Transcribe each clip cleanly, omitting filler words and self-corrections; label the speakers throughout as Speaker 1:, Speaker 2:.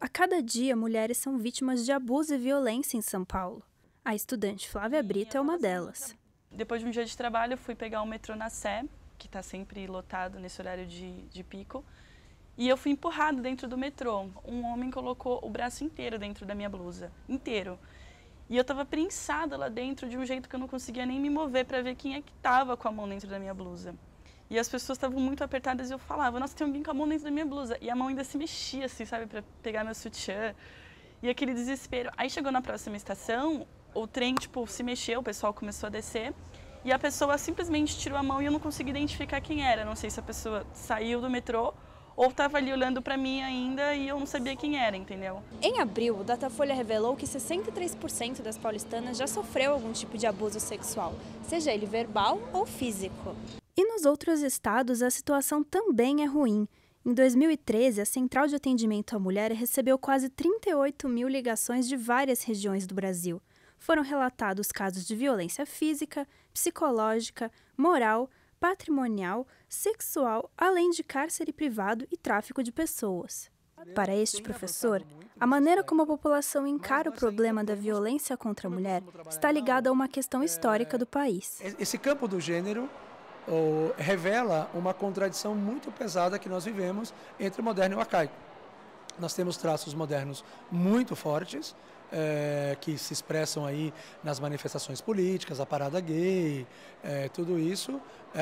Speaker 1: A cada dia, mulheres são vítimas de abuso e violência em São Paulo. A estudante Flávia Brito é uma delas.
Speaker 2: Depois de um dia de trabalho, eu fui pegar o metrô na Sé, que está sempre lotado nesse horário de pico, e eu fui empurrada dentro do metrô. Um homem colocou o braço inteiro dentro da minha blusa, inteiro. E eu estava prensada lá dentro de um jeito que eu não conseguia nem me mover para ver quem é que estava com a mão dentro da minha blusa. E as pessoas estavam muito apertadas e eu falava, nossa, tem alguém com a mão dentro da minha blusa. E a mão ainda se mexia, assim, sabe, para pegar meu sutiã. E aquele desespero. Aí chegou na próxima estação, o trem, tipo, se mexeu, o pessoal começou a descer. E a pessoa simplesmente tirou a mão e eu não consegui identificar quem era. Não sei se a pessoa saiu do metrô ou estava ali olhando para mim ainda e eu não sabia quem era, entendeu?
Speaker 1: Em abril, o Datafolha revelou que 63% das paulistanas já sofreu algum tipo de abuso sexual, seja ele verbal ou físico. E nos outros estados, a situação também é ruim. Em 2013, a Central de Atendimento à Mulher recebeu quase 38 mil ligações de várias regiões do Brasil. Foram relatados casos de violência física, psicológica, moral, patrimonial, sexual, além de cárcere privado e tráfico de pessoas. Para este professor, a maneira como a população encara o problema da violência contra a mulher está ligada a uma questão histórica do país.
Speaker 3: Esse campo do gênero revela uma contradição muito pesada que nós vivemos entre o moderno e o arcaico. Nós temos traços modernos muito fortes, que se expressam aí nas manifestações políticas, a parada gay, tudo isso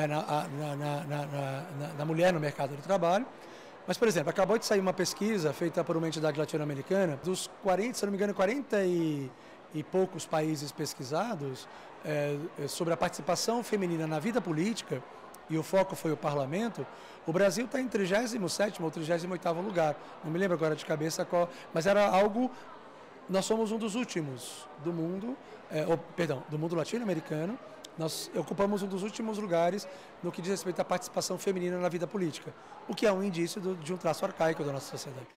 Speaker 3: na mulher no mercado do trabalho. Mas, por exemplo, acabou de sair uma pesquisa feita por uma entidade latino-americana, dos 40, se não me engano, 40 e poucos países pesquisados, sobre a participação feminina na vida política, e o foco foi o parlamento. O Brasil está em 37º ou 38º lugar, não me lembro agora de cabeça qual, mas era algo, nós somos um dos últimos do mundo, do mundo latino-americano, nós ocupamos um dos últimos lugares no que diz respeito à participação feminina na vida política, o que é um indício de um traço arcaico da nossa sociedade.